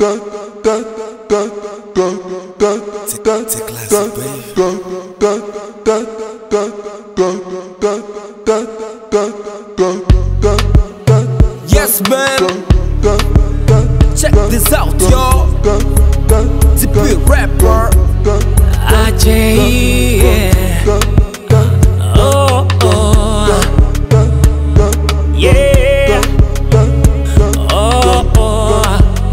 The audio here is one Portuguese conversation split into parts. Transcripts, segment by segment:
C'est classique, Yes, man. Check this out, yo. The big rapper. AJ. Oh, oh. Yeah. Oh, oh.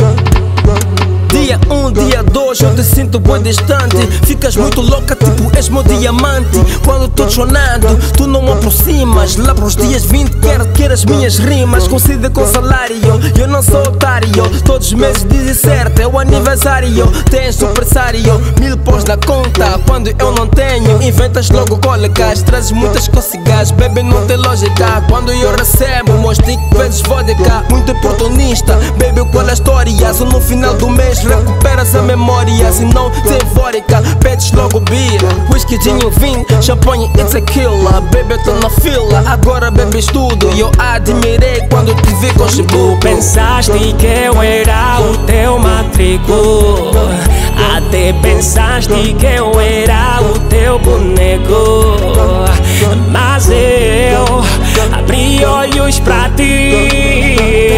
Dia 1, dia 2, eu te sinto bem distante. Ficas muito louca, tipo és meu diamante. Quando tô chorando, tu não me aproximas. Lá pros dias 20, quero as minhas rimas. Coincide com salário, eu não sou otário. Todos os meses dizem certo, é o aniversário. Tens supersário, 1000 pós na conta. Quando eu não tenho, inventas logo cólicas. Trazes muitas cócegas, bebê não tem lógica. Quando eu recebo, mostro que vezes vodka. Muito oportunista, bebe qual a história. Só no final do mês recuperas a memória. Se não tem vodka, pedes logo bira. Whisky, gin, vinho, champanhe e tequila. Bebê, tô na fila, agora bebes tudo. E eu admirei quando te vi com Chibu. Pensaste que eu era o teu matrico. Até pensaste que eu era o teu boneco. Mas eu abri olhos pra ti,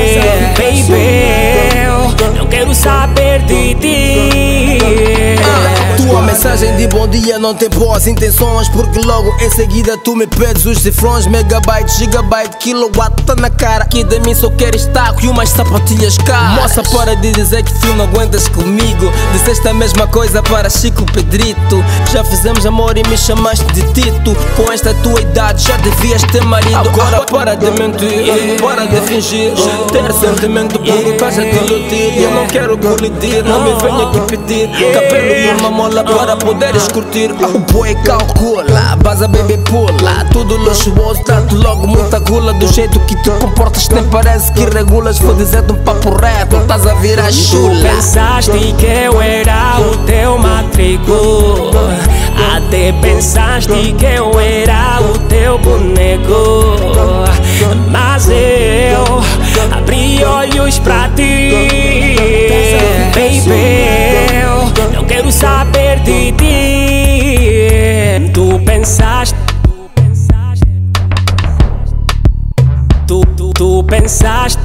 baby. Eu não quero saber de ti. Tua mensagem de bom dia não tem boas intenções, porque logo em seguida tu me pedes os cifrões. Megabyte, gigabyte, kilowatt, tá na cara que de mim só queres taco e umas sapatilhas caras. Moça, para de dizer que tu não aguentas comigo. Disseste a mesma coisa para Chico Pedrito. Já fizemos amor e me chamaste de Tito. Com esta tua idade já devias ter marido. Agora para de mentir, para de fingir, ter sentimento porque estás a te iludir. Eu não quero colidir, não me venha aqui pedir cabelo e uma mola para poderes curtir. O boi calcula, vas a beber pula. Tudo luxuoso, tanto logo muita gula. Do jeito que te comportas nem parece que regulas. Vou dizer-te um papo reto, estás a virar chula. Pensaste que eu era o teu matrico. Até pensaste que eu era o teu boneco. Mas eu abri olhos pra ti, baby. Eu não quero saber de ti. Tu pensaste, tu pensaste